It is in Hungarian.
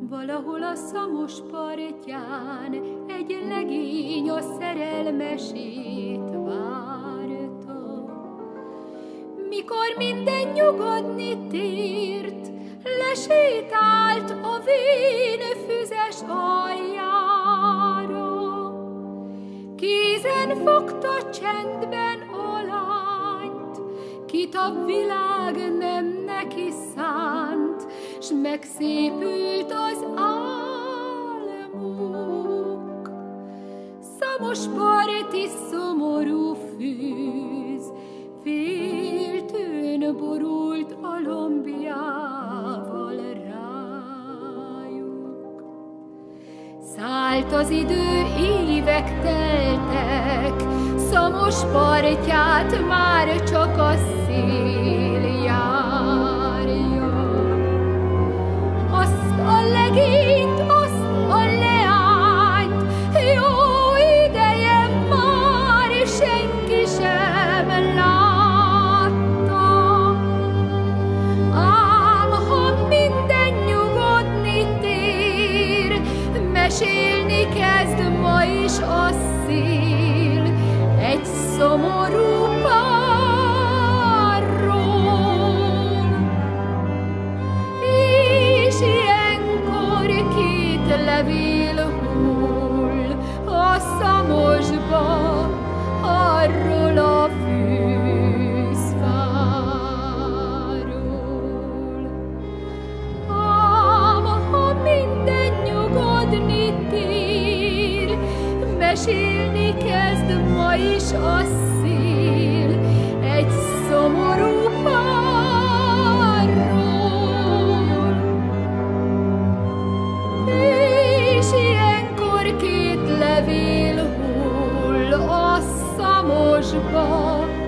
Valahol a Szamos partján egy legény a szerelmesét várta. Mikor minden nyugodni tért, lesétált a vén füzes aljára. Kézen fogta csendben a lányt, kit a világ nem neki szánt, s megszépült az álmuk. Szamos parti szomorú fűz, féltőn borult a lombjával rájuk. Szállt az idő, évek teltek, Szamos partját már csak a szél járja. Azt a legényt, azt a leányt, jó ideje már senki sem látta. Ám ha minden nyugodni tér, mesélni kezd ma is a szél egy szomorú párról. És ilyenkor két levél hull a Szamosba, arról a fűzfáról. Ám ha minden nyugodni tér, mesélni kezd ma is a szél egy szomorú párról. És ilyenkor két levél hull a Szamosba,